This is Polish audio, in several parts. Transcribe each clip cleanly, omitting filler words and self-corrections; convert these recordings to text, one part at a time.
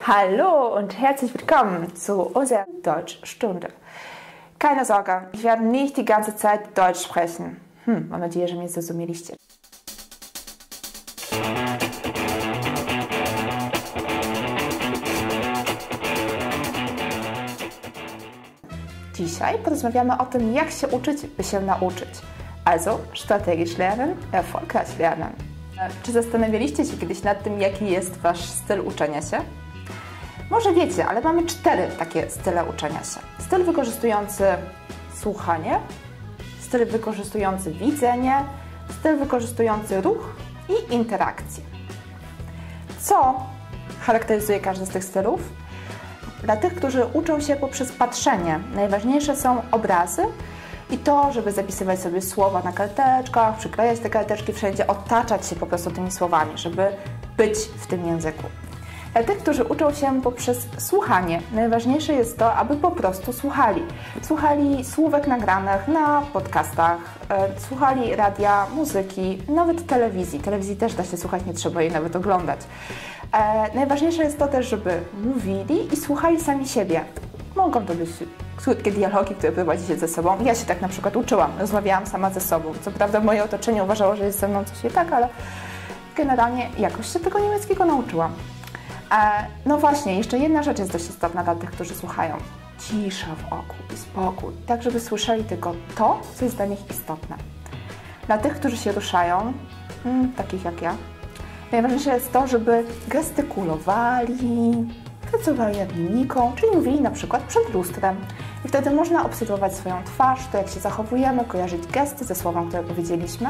Hallo und herzlich willkommen zu unserer Deutschstunde. Keine Sorge, ich werde nicht die ganze Zeit Deutsch sprechen. Mam nadzieję, że mnie zrozumieliście. Dzisiaj porozmawiamy o tym, jak się uczyć, by się nauczyć. Also, strategisch lernen, erfolgreich lernen. Czy zastanawialiście się kiedyś nad tym, jaki jest Wasz styl uczenia się? Może wiecie, ale mamy 4 takie style uczenia się. Styl wykorzystujący słuchanie, styl wykorzystujący widzenie, styl wykorzystujący ruch i interakcję. Co charakteryzuje każdy z tych stylów? Dla tych, którzy uczą się poprzez patrzenie, najważniejsze są obrazy i to, żeby zapisywać sobie słowa na karteczkach, przyklejać te karteczki wszędzie, otaczać się po prostu tymi słowami, żeby być w tym języku. Dla tych, którzy uczą się poprzez słuchanie, najważniejsze jest to, aby po prostu słuchali. Słuchali słówek nagranych na podcastach, słuchali radia, muzyki, nawet telewizji. Telewizji też da się słuchać, nie trzeba jej nawet oglądać. Najważniejsze jest to też, żeby mówili i słuchali sami siebie. Mogą to być krótkie dialogi, które prowadzicie ze sobą. Ja się tak na przykład uczyłam, rozmawiałam sama ze sobą. Co prawda moje otoczenie uważało, że jest ze mną coś nie tak, ale generalnie jakoś się tego niemieckiego nauczyłam. No właśnie, jeszcze jedna rzecz jest dość istotna dla tych, którzy słuchają. Cisza wokół i spokój, tak żeby słyszeli tylko to, co jest dla nich istotne. Dla tych, którzy się ruszają, takich jak ja, najważniejsze jest to, żeby gestykulowali, pracowali nad mimiką, czyli mówili na przykład przed lustrem. I wtedy można obserwować swoją twarz, to jak się zachowujemy, kojarzyć gesty ze słowem, które powiedzieliśmy.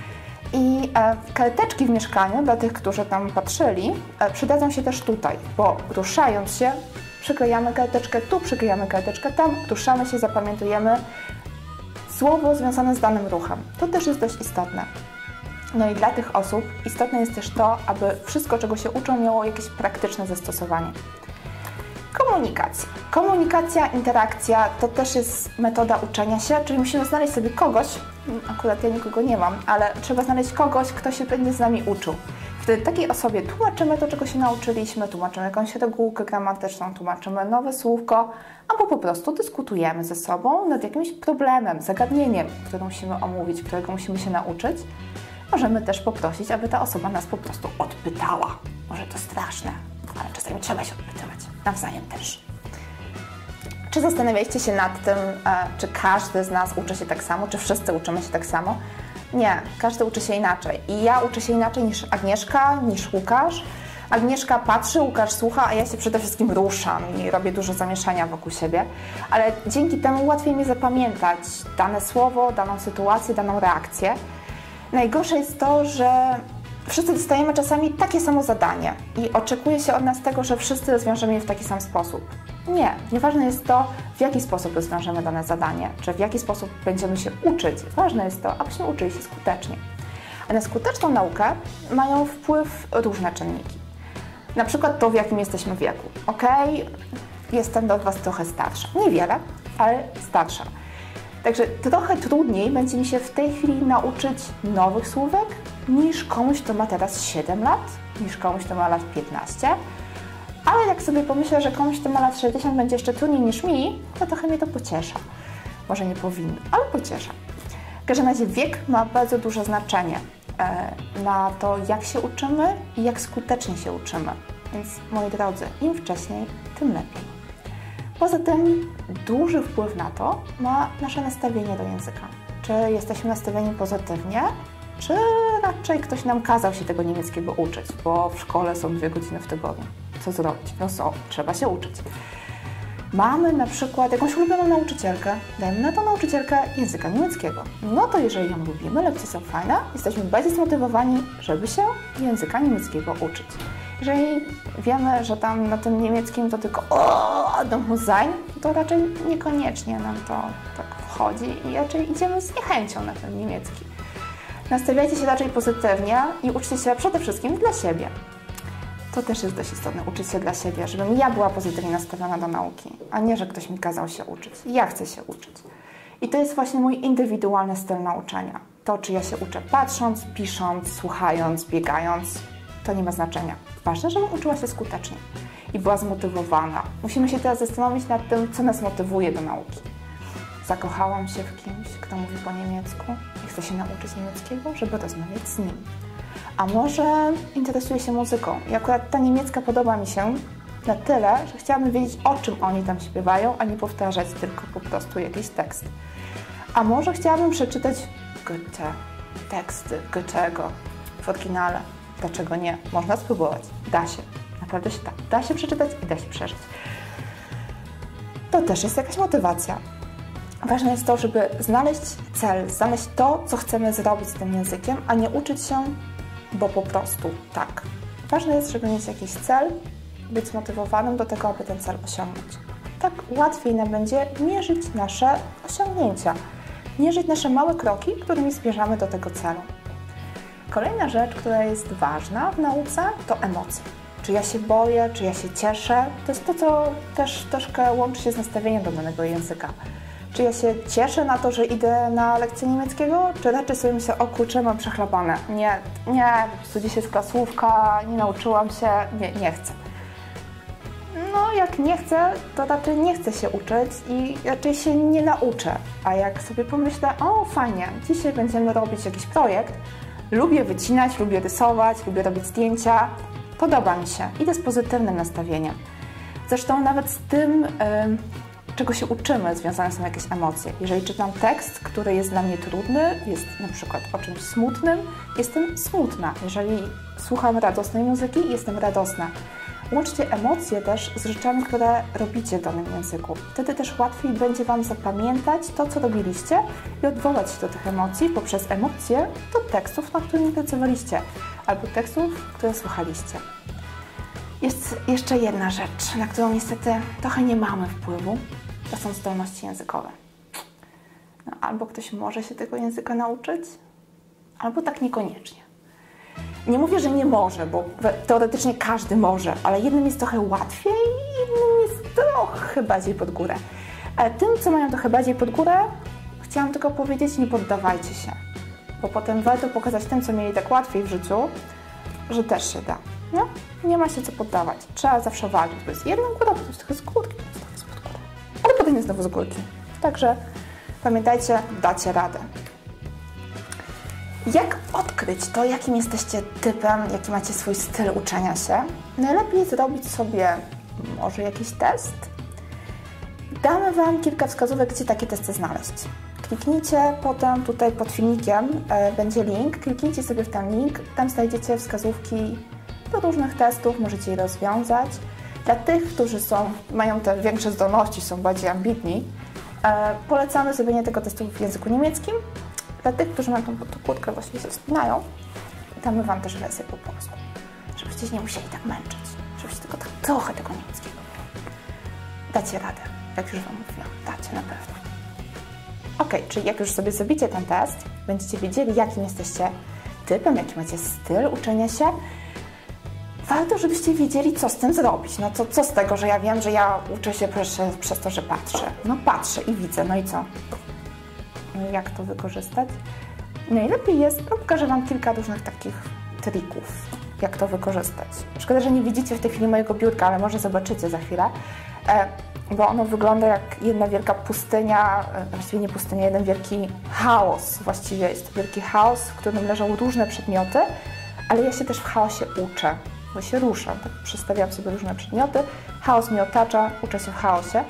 I karteczki w mieszkaniu, dla tych, którzy tam patrzyli, przydadzą się też tutaj, bo ruszając się, przyklejamy karteczkę tu, przyklejamy karteczkę tam, ruszamy się, zapamiętujemy słowo związane z danym ruchem. To też jest dość istotne. No i dla tych osób istotne jest też to, aby wszystko, czego się uczą, miało jakieś praktyczne zastosowanie. Komunikacja. Komunikacja, interakcja to też jest metoda uczenia się, czyli musimy znaleźć sobie kogoś, akurat ja nikogo nie mam, ale trzeba znaleźć kogoś, kto się będzie z nami uczył. Wtedy takiej osobie tłumaczymy to, czego się nauczyliśmy, tłumaczymy jakąś regułkę gramatyczną, tłumaczymy nowe słówko, albo po prostu dyskutujemy ze sobą nad jakimś problemem, zagadnieniem, które musimy omówić, którego musimy się nauczyć. Możemy też poprosić, aby ta osoba nas po prostu odpytała. Może to straszne, ale czasami trzeba się odpytywać. Nawzajem też. Czy zastanawialiście się nad tym, czy każdy z nas uczy się tak samo, czy wszyscy uczymy się tak samo? Nie, każdy uczy się inaczej. I ja uczę się inaczej niż Agnieszka, niż Łukasz. Agnieszka patrzy, Łukasz słucha, a ja się przede wszystkim ruszam i robię dużo zamieszania wokół siebie. Ale dzięki temu łatwiej mi zapamiętać dane słowo, daną sytuację, daną reakcję. Najgorsze jest to, że wszyscy dostajemy czasami takie samo zadanie i oczekuje się od nas tego, że wszyscy rozwiążemy je w taki sam sposób. Nie, nieważne jest to, w jaki sposób rozwiążemy dane zadanie, czy w jaki sposób będziemy się uczyć. Ważne jest to, abyśmy uczyli się skutecznie. A na skuteczną naukę mają wpływ różne czynniki. Na przykład to, w jakim jesteśmy wieku. Jestem od Was trochę starsza. Niewiele, ale starsza. Także trochę trudniej będzie mi się w tej chwili nauczyć nowych słówek niż komuś, kto ma teraz 7 lat, niż komuś, kto ma lat 15. Ale jak sobie pomyślę, że komuś, kto ma lat 60 będzie jeszcze trudniej niż mi, to trochę mnie to pociesza. Może nie powinno, ale pociesza. W każdym razie wiek ma bardzo duże znaczenie na to, jak się uczymy i jak skutecznie się uczymy. Więc moi drodzy, im wcześniej, tym lepiej. Poza tym duży wpływ na to ma nasze nastawienie do języka. Czy jesteśmy nastawieni pozytywnie, czy raczej ktoś nam kazał się tego niemieckiego uczyć, bo w szkole są 2 godziny w tygodniu. Co zrobić? Trzeba się uczyć. Mamy na przykład jakąś ulubioną nauczycielkę, dajmy na tą nauczycielkę języka niemieckiego. No to jeżeli ją lubimy, lekcje są fajne, jesteśmy bardzo zmotywowani, żeby się języka niemieckiego uczyć. Jeżeli wiemy, że tam na tym niemieckim to tylko dumm sein, to raczej niekoniecznie nam to tak wchodzi i raczej idziemy z niechęcią na ten niemiecki. Nastawiajcie się raczej pozytywnie i uczcie się przede wszystkim dla siebie. To też jest dość istotne, uczyć się dla siebie, żebym ja była pozytywnie nastawiona do nauki, a nie, że ktoś mi kazał się uczyć. Ja chcę się uczyć. I to jest właśnie mój indywidualny styl nauczania. To, czy ja się uczę patrząc, pisząc, słuchając, biegając, to nie ma znaczenia. Ważne, żebym uczyła się skutecznie. i była zmotywowana. Musimy się teraz zastanowić nad tym, co nas motywuje do nauki. Zakochałam się w kimś, kto mówi po niemiecku i chce się nauczyć niemieckiego, żeby rozmawiać z nim. A może interesuje się muzyką i akurat ta niemiecka podoba mi się na tyle, że chciałabym wiedzieć, o czym oni tam śpiewają, a nie powtarzać tylko po prostu jakiś tekst. A może chciałabym przeczytać Goethe, teksty Goethego w oryginale. Dlaczego nie? Można spróbować. Da się. Naprawdę się da. Da się przeczytać i da się przeżyć. To też jest jakaś motywacja. Ważne jest to, żeby znaleźć cel, znaleźć to, co chcemy zrobić z tym językiem, a nie uczyć się, bo po prostu tak. Ważne jest, żeby mieć jakiś cel, być zmotywowanym do tego, aby ten cel osiągnąć. Tak łatwiej nam będzie mierzyć nasze osiągnięcia, mierzyć nasze małe kroki, którymi zmierzamy do tego celu. Kolejna rzecz, która jest ważna w nauce, to emocje. Czy ja się boję, czy ja się cieszę, to jest to, co też troszkę łączy się z nastawieniem do danego języka. Czy ja się cieszę na to, że idę na lekcję niemieckiego, czy raczej sobie myślę, o kurczę, mam przechlapane. Nie, po prostu dzisiaj jest klasówka, nie nauczyłam się, nie chcę. No, jak nie chcę, to raczej nie chcę się uczyć i raczej się nie nauczę. A jak sobie pomyślę, o fajnie, dzisiaj będziemy robić jakiś projekt, lubię wycinać, lubię rysować, lubię robić zdjęcia, podoba mi się, idę z pozytywnym nastawieniem. Zresztą nawet z tym, czego się uczymy, związane są jakieś emocje. Jeżeli czytam tekst, który jest dla mnie trudny, jest na przykład o czymś smutnym, jestem smutna. Jeżeli słucham radosnej muzyki, jestem radosna. Łączcie emocje też z rzeczami, które robicie w danym języku. Wtedy też łatwiej będzie Wam zapamiętać to, co robiliście i odwołać się do tych emocji poprzez emocje do tekstów, nad którymi pracowaliście, albo tekstów, które słuchaliście. Jest jeszcze jedna rzecz, na którą niestety trochę nie mamy wpływu. To są zdolności językowe. No, albo ktoś może się tego języka nauczyć, albo tak niekoniecznie. Nie mówię, że nie może, bo teoretycznie każdy może, ale jednym jest trochę łatwiej, innym jest trochę bardziej pod górę. Ale tym, co mają trochę bardziej pod górę, chciałam tylko powiedzieć, nie poddawajcie się. Bo potem warto pokazać tym, co mieli tak łatwiej w życiu, że też się da. No? Nie ma się co poddawać. Trzeba zawsze walczyć. To jest jedna góra, to jest trochę z górki, to jest trochę z pod góry. Ale potem jest znowu z górki. Także pamiętajcie, dacie radę. Jak odkryć to, jakim jesteście typem, jaki macie swój styl uczenia się? Najlepiej zrobić sobie może jakiś test. Damy Wam kilka wskazówek, gdzie takie testy znaleźć. Kliknijcie potem tutaj pod filmikiem, będzie link, kliknijcie sobie w ten link, tam znajdziecie wskazówki do różnych testów, możecie je rozwiązać. Dla tych, którzy mają te większe zdolności, są bardziej ambitni, polecamy zrobienie tego testu w języku niemieckim. Dla tych, którzy mają tą kurtkę, właściwie się wspinają, damy Wam też wersję po polsku, żebyście się nie musieli tak męczyć, żebyście tylko tak trochę tego niemieckiego. Dacie radę, jak już Wam mówiłam, dacie na pewno. Ok, czyli jak już sobie zrobicie ten test, będziecie wiedzieli, jakim jesteście typem, jaki macie styl uczenia się, warto, żebyście wiedzieli, co z tym zrobić. No to co z tego, że ja wiem, że ja uczę się przez to, że patrzę. No patrzę i widzę, no i co? Jak to wykorzystać? Najlepiej jest, no pokażę Wam kilka różnych takich trików, jak to wykorzystać. Szkoda, że nie widzicie w tej chwili mojego biurka, ale może zobaczycie za chwilę, bo ono wygląda jak jedna wielka pustynia, właściwie nie pustynia, jeden wielki chaos. Właściwie jest to wielki chaos, w którym leżą różne przedmioty, ale ja się też w chaosie uczę, bo się ruszam, tak przestawiam sobie różne przedmioty, chaos mnie otacza, uczę się w chaosie.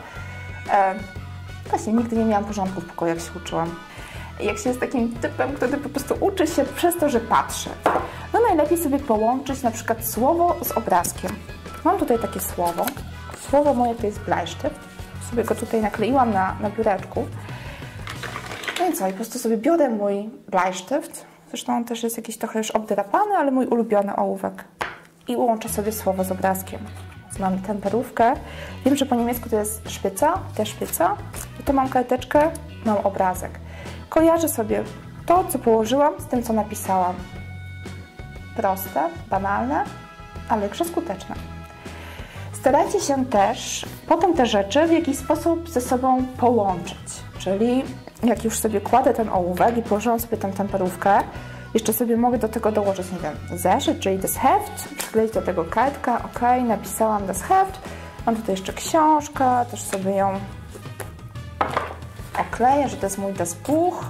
Właśnie nigdy nie miałam porządku w pokoju, jak się uczyłam. Jak się jest takim typem, który po prostu uczy się przez to, że patrzy. No najlepiej sobie połączyć na przykład słowo z obrazkiem. Mam tutaj takie słowo. Słowo moje to jest Bleistift. Sobie go tutaj nakleiłam na biureczku. No i co? I po prostu sobie biorę mój Bleistift. Zresztą on też jest jakiś trochę już obdrapany, ale mój ulubiony ołówek. I łączę sobie słowo z obrazkiem. Mam temperówkę. Wiem, że po niemiecku to jest szpica, też szpica. I tu mam karteczkę, mam obrazek. Kojarzę sobie to, co położyłam z tym, co napisałam. Proste, banalne, ale jakże skuteczne. Starajcie się też potem te rzeczy w jakiś sposób ze sobą połączyć. Czyli jak już sobie kładę ten ołówek i położyłam sobie tę temperówkę, Jeszcze sobie mogę do tego dołożyć, nie wiem, zeszyt, czyli das Heft, przykleić do tego kartkę, ok, napisałam das Heft, mam tutaj jeszcze książkę, też sobie ją okleję, że to jest mój das Buch.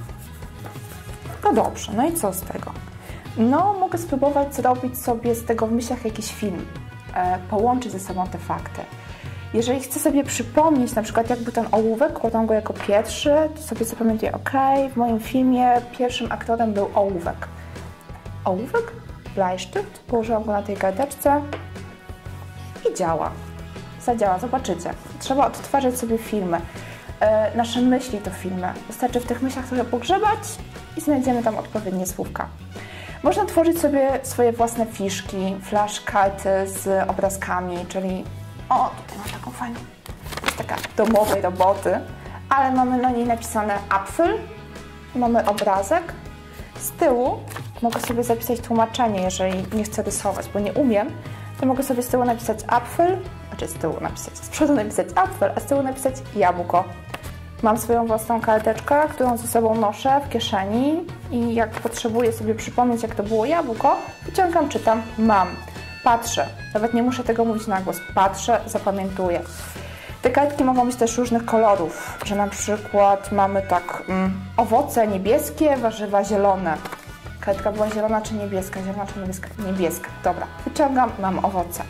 No dobrze, no i co z tego? No, mogę spróbować zrobić sobie z tego w myślach jakiś film, połączyć ze sobą te fakty. Jeżeli chcę sobie przypomnieć, na przykład jak był ten ołówek, kładam go jako pierwszy, to sobie zapamiętuję, ok, w moim filmie pierwszym aktorem był ołówek. Ołówek? Bleistift, położyłam go na tej karteczce i działa. Zadziała, zobaczycie. Trzeba odtwarzać sobie filmy. Nasze myśli to filmy. Wystarczy w tych myślach trochę pogrzebać i znajdziemy tam odpowiednie słówka. Można tworzyć sobie swoje własne fiszki, flashkarty z obrazkami, czyli o, tutaj mam taką fajną, taka domowej roboty, ale mamy na niej napisane Apfel, mamy obrazek. Z tyłu mogę sobie zapisać tłumaczenie, jeżeli nie chcę rysować, bo nie umiem, to mogę sobie z tyłu napisać Apfel, znaczy z tyłu napisać, z przodu napisać Apfel, a z tyłu napisać jabłko. Mam swoją własną karteczkę, którą ze sobą noszę w kieszeni i jak potrzebuję sobie przypomnieć, jak to było jabłko, wyciągam, czytam, mam. Patrzę, nawet nie muszę tego mówić na głos, patrzę, zapamiętuję. Te kartki mogą być też różnych kolorów, że na przykład mamy tak owoce niebieskie, warzywa zielone. Kartka była zielona czy niebieska? Zielona czy niebieska? Niebieska. Dobra, wyciągam, mam owoce.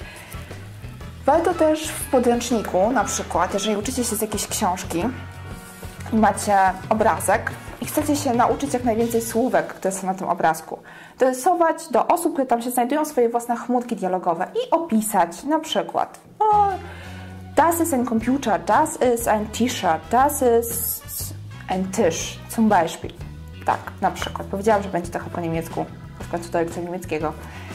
Warto też w podręczniku, na przykład, jeżeli uczycie się z jakiejś książki i macie obrazek i chcecie się nauczyć jak najwięcej słówek, które są na tym obrazku, dorysować do osób, które tam się znajdują, swoje własne chmurki dialogowe i opisać na przykład das ist ein Computer, das ist ein T-Shirt, das ist ein Tisch, zum Beispiel. Tak, na przykład. Powiedziałam, że będzie trochę po niemiecku, w końcu to lekcja niemieckiego.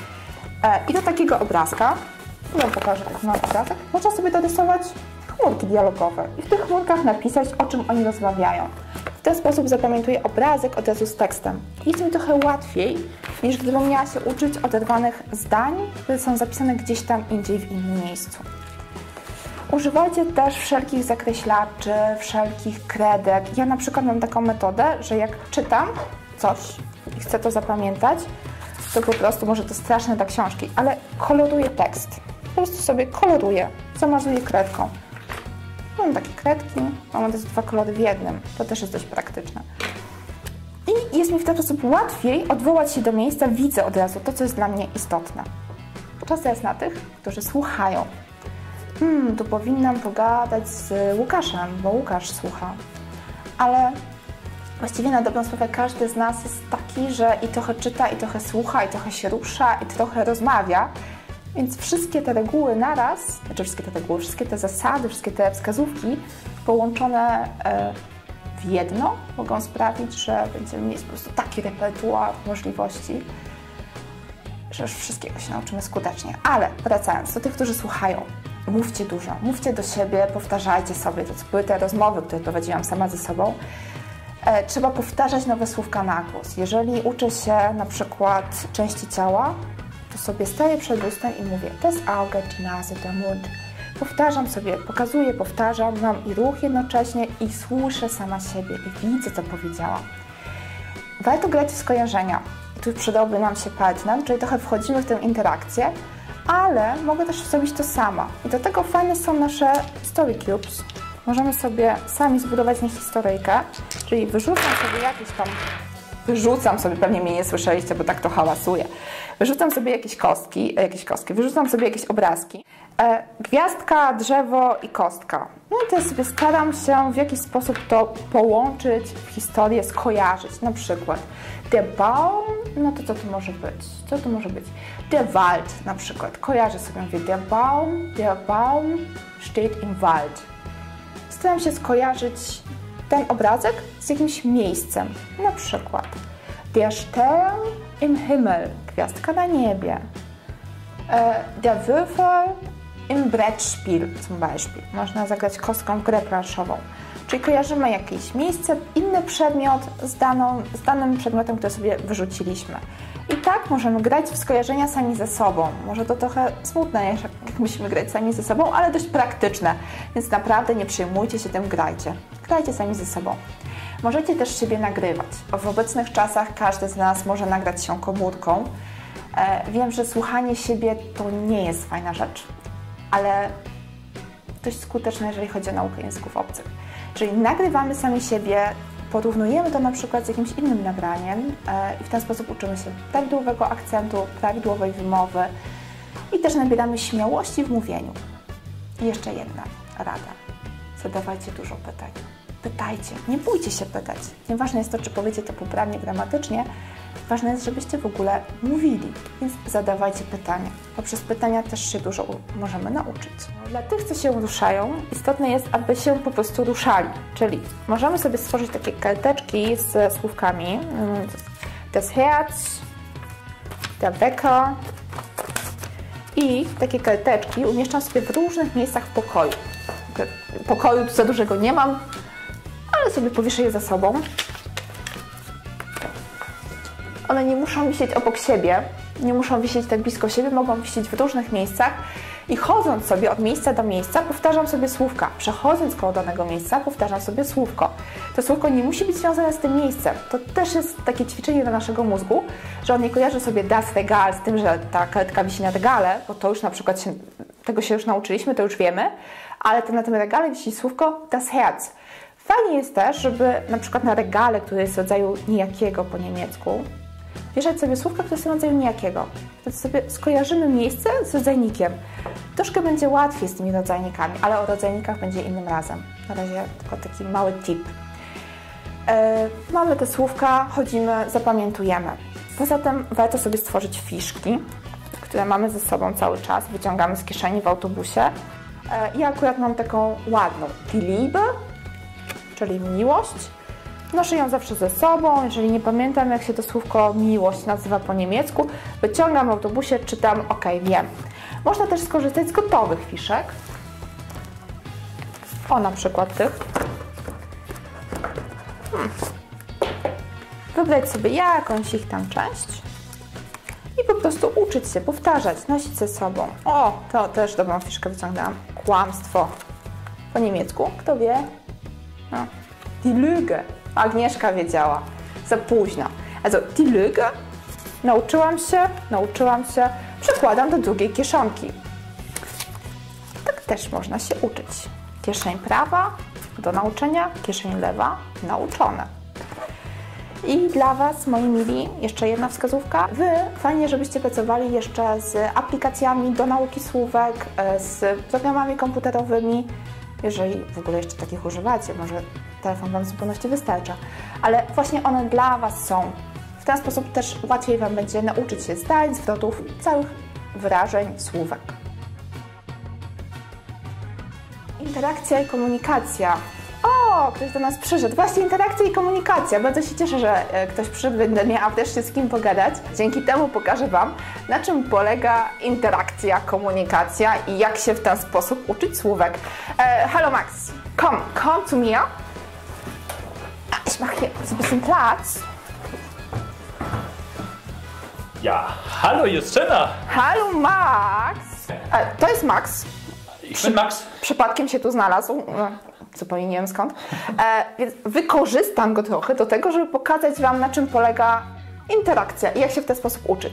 I do takiego obrazka, wam pokażę, jak mam obrazek, można sobie dorysować chmurki dialogowe i w tych chmurkach napisać, o czym oni rozmawiają. W ten sposób zapamiętuję obrazek od razu z tekstem. Jest mi trochę łatwiej, niż gdybym miała się uczyć oderwanych zdań, które są zapisane gdzieś tam indziej w innym miejscu. Używajcie też wszelkich zakreślaczy, wszelkich kredek. Ja na przykład mam taką metodę, że jak czytam coś i chcę to zapamiętać, to po prostu, może to straszne dla książki, ale koloruję tekst. Po prostu sobie koloruję, zamazuję kredką. Mam takie kredki, mam też 2 kolory w jednym. To też jest dość praktyczne. I jest mi w ten sposób łatwiej odwołać się do miejsca, widzę od razu to, co jest dla mnie istotne. Czas jest na tych, którzy słuchają. Tu powinnam pogadać z Łukaszem, bo Łukasz słucha. Ale właściwie na dobrą sprawę każdy z nas jest taki, że i trochę czyta, i trochę słucha, i trochę się rusza, i trochę rozmawia. Więc wszystkie te reguły naraz, znaczy wszystkie te reguły, wszystkie te zasady, wszystkie te wskazówki połączone w jedno mogą sprawić, że będziemy mieć po prostu taki repertuar możliwości, że już wszystkiego się nauczymy skutecznie. Ale wracając do tych, którzy słuchają, mówcie dużo, mówcie do siebie, powtarzajcie sobie. To były te rozmowy, które prowadziłam sama ze sobą. Trzeba powtarzać nowe słówka na głos. Jeżeli uczę się na przykład części ciała, to sobie staję przed lustrem i mówię das Auge, die Nase, der Mund. Powtarzam sobie, pokazuję, powtarzam, mam i ruch jednocześnie i słyszę sama siebie i widzę, co powiedziałam. Warto grać w skojarzenia. Tu przydałby nam się partner, czyli trochę wchodzimy w tę interakcję, ale mogę też zrobić to sama. I do tego fajne są nasze story cubes. Możemy sobie sami zbudować z nich historyjkę, czyli wyrzucam sobie jakieś tam... pewnie mnie nie słyszeliście, bo tak to hałasuje. Wyrzucam sobie jakieś kostki, wyrzucam sobie jakieś obrazki. Gwiazdka, drzewo i kostka. No i teraz sobie staram się w jakiś sposób to połączyć w historię, skojarzyć. Na przykład der Baum, no to co to może być? Co to może być? Der Wald na przykład. Kojarzę sobie, mówię der Baum steht im Wald. Staram się skojarzyć ten obrazek z jakimś miejscem. Na przykład der Stern im Himmel, gwiazdka na niebie. Der Würfel im Brettspiel zum Beispiel. Można zagrać kostką w grę planszową. Czyli kojarzymy jakieś miejsce, inny przedmiot z danym przedmiotem, który sobie wyrzuciliśmy. I tak możemy grać w skojarzenia sami ze sobą. Może to trochę smutne, jak musimy grać sami ze sobą, ale dość praktyczne. Więc naprawdę nie przejmujcie się tym, grajcie. Grajcie sami ze sobą. Możecie też siebie nagrywać. W obecnych czasach każdy z nas może nagrać się komórką. Wiem, że słuchanie siebie to nie jest fajna rzecz, ale dość skuteczne, jeżeli chodzi o naukę języków obcych. Czyli nagrywamy sami siebie, porównujemy to na przykład z jakimś innym nagraniem i w ten sposób uczymy się prawidłowego akcentu, prawidłowej wymowy i też nabieramy śmiałości w mówieniu. I jeszcze jedna rada. Zadawajcie dużo pytań. Pytajcie, nie bójcie się pytać. Nieważne jest to, czy powiecie to poprawnie gramatycznie, ważne jest, żebyście w ogóle mówili, więc zadawajcie pytania. Poprzez pytania też się dużo możemy nauczyć. Dla tych, co się ruszają, istotne jest, aby się po prostu ruszali, czyli możemy sobie stworzyć takie karteczki z słówkami das Herz, der Wecker i takie karteczki umieszczam sobie w różnych miejscach w pokoju. Pokoju tu za dużego nie mam, ale sobie powieszę je za sobą. One nie muszą wisieć obok siebie, nie muszą wisieć tak blisko siebie, mogą wisieć w różnych miejscach i chodząc sobie od miejsca do miejsca powtarzam sobie słówka. Przechodząc koło danego miejsca powtarzam sobie słówko. To słówko nie musi być związane z tym miejscem. To też jest takie ćwiczenie dla naszego mózgu, że on nie kojarzy sobie das Regal z tym, że ta kartka wisi na regale, bo to już na przykład tego się już nauczyliśmy, to już wiemy, ale to na tym regale wisi słówko das Herz. Fajnie jest też, żeby na przykład na regale, który jest rodzaju nijakiego po niemiecku, wieszać sobie słówka, które są rodzaju nijakiego. Wtedy sobie skojarzymy miejsce z rodzajnikiem. Troszkę będzie łatwiej z tymi rodzajnikami, ale o rodzajnikach będzie innym razem. Na razie tylko taki mały tip. Mamy te słówka, chodzimy, zapamiętujemy. Poza tym warto sobie stworzyć fiszki, które mamy ze sobą cały czas, wyciągamy z kieszeni w autobusie. Ja akurat mam taką ładną, die Liebe, czyli miłość. Noszę ją zawsze ze sobą, jeżeli nie pamiętam, jak się to słówko miłość nazywa po niemiecku, wyciągam w autobusie, czytam, ok, wiem. Można też skorzystać z gotowych fiszek. O, na przykład tych. Wybrać sobie jakąś ich tam część i po prostu uczyć się, powtarzać, nosić ze sobą. O, to też dobrą fiszkę wyciągnęłam. Kłamstwo po niemiecku, kto wie? No. Die Lüge. Agnieszka wiedziała. Za późno. Also, die Lüge nauczyłam się, przekładam do drugiej kieszonki. Tak też można się uczyć. Kieszeń prawa do nauczenia, kieszeń lewa nauczone. I dla Was, moi mili, jeszcze jedna wskazówka. Wy fajnie, żebyście pracowali jeszcze z aplikacjami do nauki słówek, z programami komputerowymi, jeżeli w ogóle jeszcze takich używacie, może telefon Wam w zupełności wystarcza, ale właśnie one dla Was są. W ten sposób też łatwiej Wam będzie nauczyć się zdań, zwrotów, całych wyrażeń, słówek. Interakcja i komunikacja. O, ktoś do nas przyszedł. Właśnie interakcja i komunikacja. Bardzo się cieszę, że ktoś przyszedł, będę miała wreszcie z kim pogadać. Dzięki temu pokażę Wam, na czym polega interakcja, komunikacja i jak się w ten sposób uczyć słówek. Hallo Max, komm zu mir. Ich mache hier so ein bisschen Platz. Ja, hallo Justyna. Hallo Max. To jest Max. Ich bin Max. Przypadkiem się tu znalazł. Zupełnie nie wiem skąd. Więc wykorzystam go trochę do tego, żeby pokazać Wam, na czym polega interakcja i jak się w ten sposób uczyć.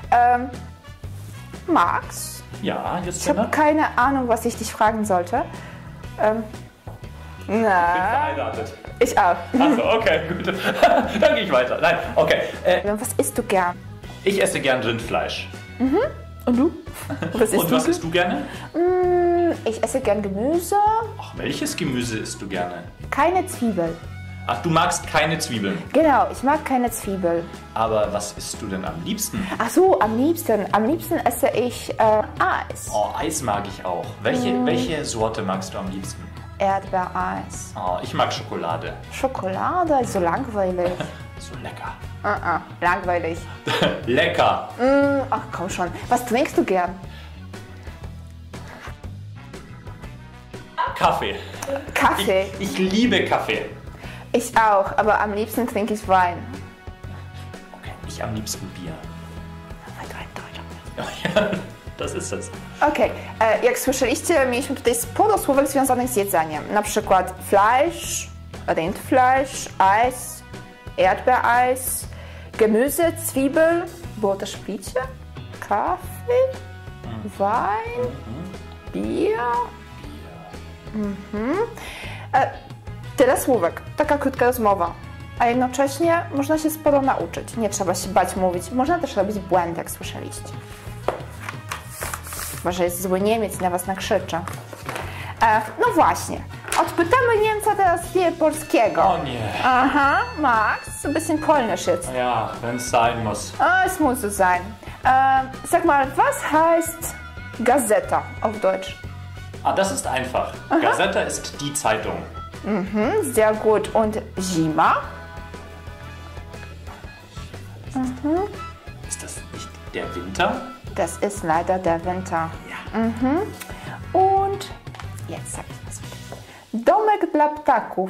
Max? Ja, Ich Justyna. habe keine Ahnung, was ich dich fragen sollte. Ich bin verheiratet. Ich auch. Achso, okay, gut. Dann gehe ich weiter. Nein, okay. Was isst du gern? Ich esse gern Rindfleisch. Und du? Was isst Und was isst du gerne? Ich esse gern Gemüse. Ach, welches Gemüse isst du gerne? Keine Zwiebel. Ach, du magst keine Zwiebeln. Genau, ich mag keine Zwiebel. Aber was isst du denn am liebsten? Ach so, am liebsten esse ich Eis. Oh, Eis mag ich auch. Welche Sorte magst du am liebsten? Erdbeereis. Oh, ich mag Schokolade. Schokolade, so langweilig. So lecker. Langweilig. Lecker. Ach komm schon, was trinkst du gern? Kaffee. Kaffee. Ich liebe Kaffee. Ich auch, aber am liebsten trinke ich Wein. Okay, ich am liebsten Bier. Weil du ein Deutscher bist. Ja, das ist es. Okej, jak słyszeliście, mieliśmy tutaj sporo słówek związanych z jedzeniem. Na przykład Fleisch, Rindfleisch, Eis, Erdbeereis, Gemüse, Zwiebel, było też picie, Kaffee, Wein, Bier. Tyle słówek, taka krótka rozmowa, a jednocześnie można się sporo nauczyć, nie trzeba się bać mówić, można też robić błędy, jak słyszeliście. Może jest zły Niemiec i na was nakrzyczy. No właśnie, odpytamy Niemca teraz nie polskiego. O nie. Aha, Max, ein bisschen polnisch jetzt. Ja, wenn es sein muss. Es muss so sein. Sag mal, was heißt Gazeta auf Deutsch? Das ist einfach. Gazeta ist die Zeitung. Sehr gut. Und Zima? Ist das nicht der Winter? Das ist leider der Winter. Ja. Und jetzt sag ich was. Domek dla ptaków.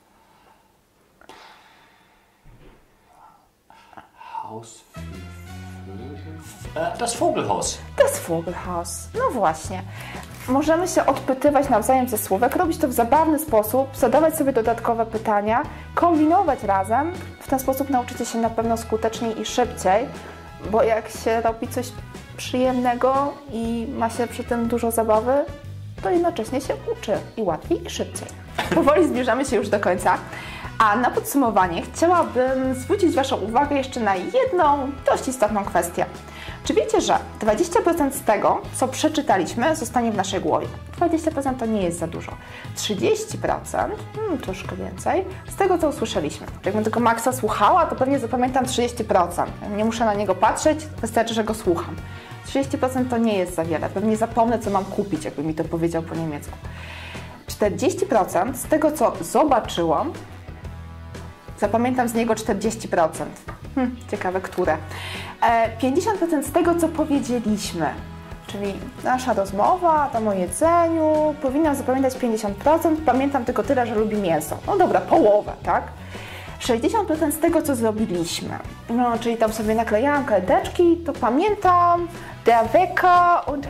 Haus für Vögel? Das Vogelhaus. Das Vogelhaus. No właśnie. Możemy się odpytywać nawzajem ze słówek, robić to w zabawny sposób, zadawać sobie dodatkowe pytania, kombinować razem. W ten sposób nauczycie się na pewno skuteczniej i szybciej, bo jak się robi coś przyjemnego i ma się przy tym dużo zabawy, to jednocześnie się uczy i łatwiej i szybciej. Powoli zbliżamy się już do końca. A na podsumowanie chciałabym zwrócić Waszą uwagę jeszcze na jedną dość istotną kwestię. Czy wiecie, że 20% z tego, co przeczytaliśmy, zostanie w naszej głowie? 20% to nie jest za dużo. 30%, troszkę więcej, z tego, co usłyszeliśmy. Jakbym tego Maxa słuchała, to pewnie zapamiętam 30%. Nie muszę na niego patrzeć, wystarczy, że go słucham. 30% to nie jest za wiele. Pewnie zapomnę, co mam kupić, jakby mi to powiedział po niemiecku. 40% z tego, co zobaczyłam, zapamiętam z niego 40%. Ciekawe, które. 50% z tego, co powiedzieliśmy, czyli nasza rozmowa, tam o jedzeniu, powinnam zapamiętać 50%, pamiętam tylko tyle, że lubi mięso. No dobra, połowę, tak? 60% z tego, co zrobiliśmy, no, czyli tam sobie naklejałam kredeczki, to pamiętam der Wecker und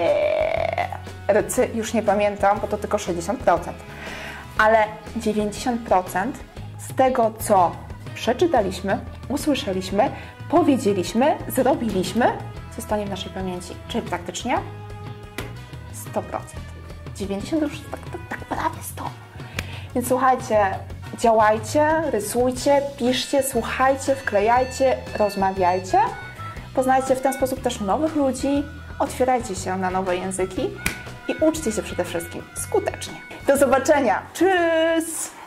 Herz. Już nie pamiętam, bo to tylko 60%. Ale 90% z tego, co przeczytaliśmy, usłyszeliśmy, powiedzieliśmy, zrobiliśmy, zostanie w naszej pamięci. Czyli praktycznie 100%. 90% już tak prawie 100%. Więc słuchajcie, działajcie, rysujcie, piszcie, słuchajcie, wklejajcie, rozmawiajcie. Poznajcie w ten sposób też nowych ludzi, otwierajcie się na nowe języki i uczcie się przede wszystkim skutecznie. Do zobaczenia! Tschüss!